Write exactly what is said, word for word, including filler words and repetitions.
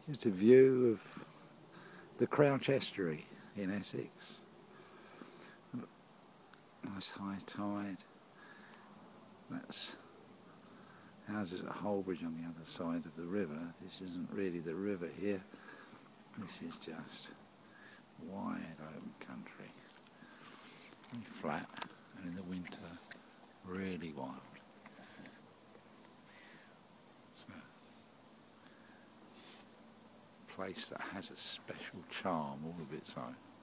Just a view of the Crouch Estuary in Essex. Nice high tide. That's houses at Holbridge on the other side of the river. This isn't really the river here. This is just wide open country. Very flat, and in the winter really wild. It's a place that has a special charm, all of its own.